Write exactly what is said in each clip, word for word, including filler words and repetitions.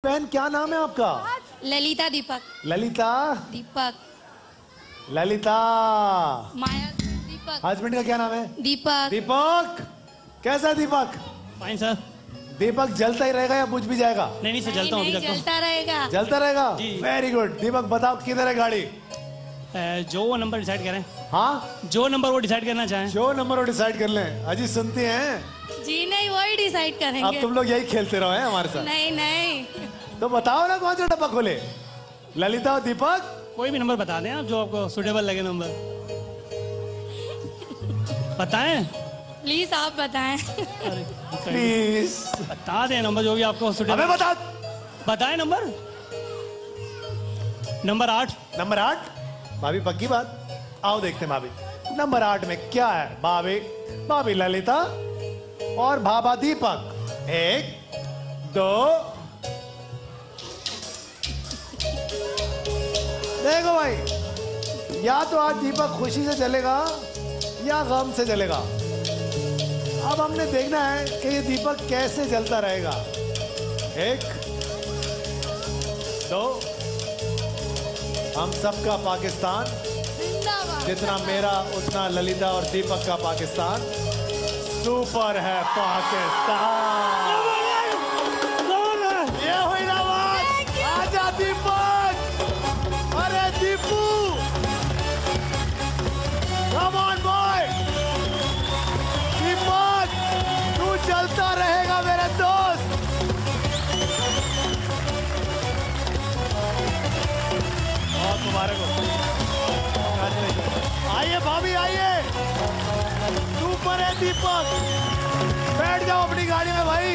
बहन क्या नाम है आपका? ललिता दीपक। ललिता दीपक। ललिता। माया दीपक। हस्बैंड का क्या नाम है? दीपक। दीपक। कैसा दीपक? Fine sir. दीपक जलता ही रहेगा या बुझ भी जाएगा? नहीं नहीं सर, जलता हूँ अभी तक तो। जलता रहेगा। जलता रहेगा। Very good. दीपक बताओ किधर है गाड़ी? ए, जो वो नंबर डिसाइड करें। हाँ, जो नंबर वो डिसाइड करना चाहें। जो नंबर वो डिसाइड कर लें। अजी सुनती हैं? जी नहीं, वही डिसाइड करेंगे। अब तुम लोग यही खेलते रहो हैं हमारे साथ। नहीं नहीं, तो बताओ ना कौन सा डब्बा खोले? ललिता और दीपक? कोई भी नंबर बता दें आप, जो आपको सुटेबल लगे नंबर बताएं। प्लीज आप बताएं। प्लीज बता दें नंबर जो भी आपको सुटेबल। हमें बता। बताएं नंबर। नंबर आठ। नंबर आठ? भाभी पक्की बात? आओ देखते हैं भाभी नंबर आठ में क्या है। भाभी भाभी ललिता और भाभा दीपक। एक दो। देखो भाई, या तो आज दीपक खुशी से चलेगा या गम से चलेगा। अब हमने देखना है कि ये दीपक कैसे चलता रहेगा। एक दो। हम सबका पाकिस्तान, जितना मेरा उतना ललिता और दीपक का पाकिस्तान। सुपर है पाकिस्तान। ये हुई ना बात। आजा दीपक। अरे Deepu, come on boy. Deepak तू चलता रहेगा मेरे दोस्त। बहुत मुबारक हो। आइए भाभी आइए। सुपर है दीपक। बैठ जाओ अपनी गाड़ी में भाई।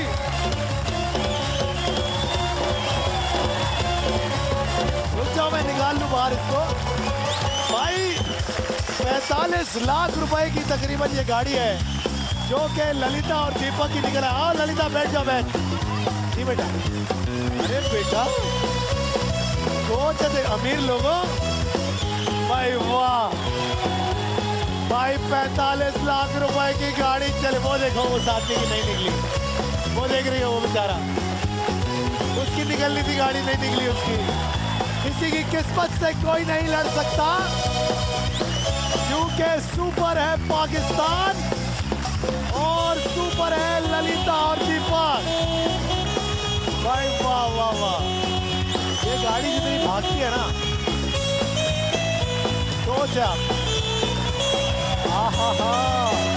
रुक जाओ, मैं निकाल लूं बाहर इसको। भाई पैंतालीस लाख रुपए की तकरीबन ये गाड़ी है, जो कि ललिता और दीपक की निकला। आओ ललिता बैठ जाओ। बैठ जी बेटा। अरे बेटा, सोच थे अमीर लोगों। भाई वाह भाई, पैंतालीस लाख रुपए की गाड़ी। चले वो देखो, वो साथी की नहीं निकली। वो देख रही है वो बेचारा, उसकी निकलनी थी गाड़ी, नहीं निकली उसकी। किसी की किस्मत से कोई नहीं लड़ सकता, क्योंकि सुपर है पाकिस्तान और सुपर है ललिता और दीपक। भाई वाह वाह वाह, ये गाड़ी जितनी भागती है ना, सोच आप। हा हा हा।